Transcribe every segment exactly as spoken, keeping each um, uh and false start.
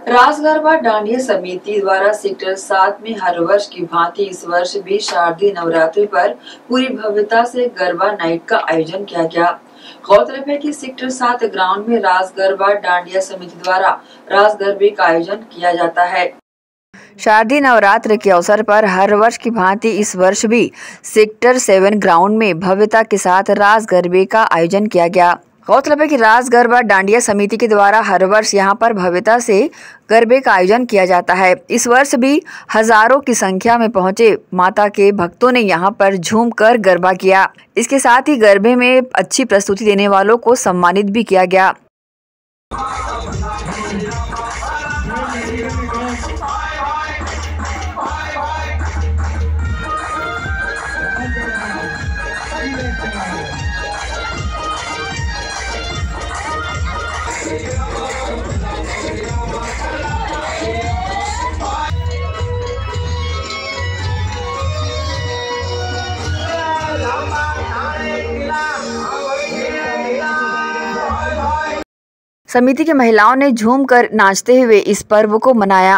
रास गरबा डांडिया समिति द्वारा सेक्टर सात में हर वर्ष की भांति इस वर्ष भी शारदीय नवरात्रि पर पूरी भव्यता से गरबा नाइट का आयोजन किया गया। गौरतलब है कि सेक्टर सात ग्राउंड में रास गरबा डांडिया समिति द्वारा रास गरबे का आयोजन किया जाता है। शारदीय नवरात्र के अवसर पर हर वर्ष की भांति इस वर्ष भी सेक्टर सेवन ग्राउंड में भव्यता के साथ रास गरबे का आयोजन किया गया। गौरतलब है कि रास गरबा डांडिया समिति के द्वारा हर वर्ष यहां पर भव्यता से गरबे का आयोजन किया जाता है। इस वर्ष भी हजारों की संख्या में पहुंचे माता के भक्तों ने यहां पर झूमकर गरबा किया। इसके साथ ही गरबे में अच्छी प्रस्तुति देने वालों को सम्मानित भी किया गया। समिति की महिलाओं ने झूमकर नाचते हुए इस पर्व को मनाया।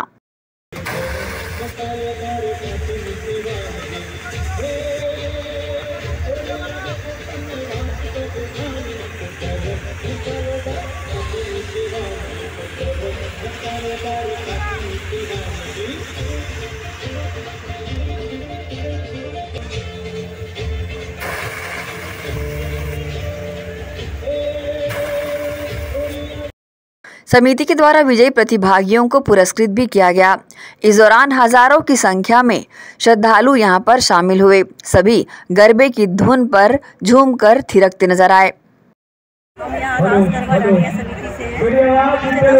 समिति के द्वारा विजयी प्रतिभागियों को पुरस्कृत भी किया गया। इस दौरान हजारों की संख्या में श्रद्धालु यहां पर शामिल हुए। सभी गरबे की धुन पर झूमकर थिरकते नजर आए। हम यहाँ रास गरबा डांडिया समिति से यहाँ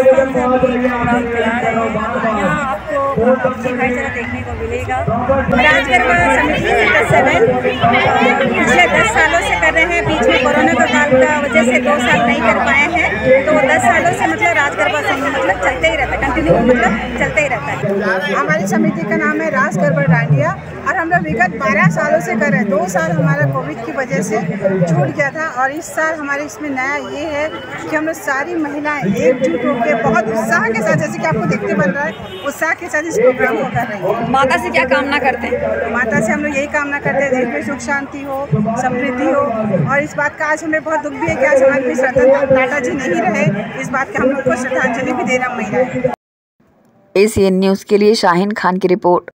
आपको अच्छी भाईचारा देखने को मिलेगा। रास गरबा समिति सेक्टर सेवन पिछले दस सालों से कर रहे हैं। बीच में कोरोना का काल का वजह से दो साल नहीं कर पाए हैं, तो दस सालों से मतलब रास गरबा मतलब चलते ही रहता है, कंटिन्यू मतलब चलते ही रहता है। हमारी समिति का नाम है रास गरबा डांडिया और हम लोग विगत बारह सालों से कर रहे हैं। दो साल हमारा कोविड की वजह से छूट गया था और इस साल हमारे इसमें नया ये है कि हम लोग सारी महिलाएं एकजुट होकर बहुत उत्साह के साथ, जैसे कि आपको देखते बन रहा है, उत्साह के साथ इस प्रोग्राम को कर रहे हैं। माता से क्या कामना करते हैं? माता से हम लोग यही कामना करते हैं देश में सुख शांति हो, समृद्धि हो। और इस बात का आज हमें बहुत दुख भी है कि आज हमारे बीच रतन टाटा जी नहीं रहे। इस बात का हम लोग को श्रद्धांजलि भी देना महिला है। एसीएन न्यूज़ के लिए शाहीन खान की रिपोर्ट।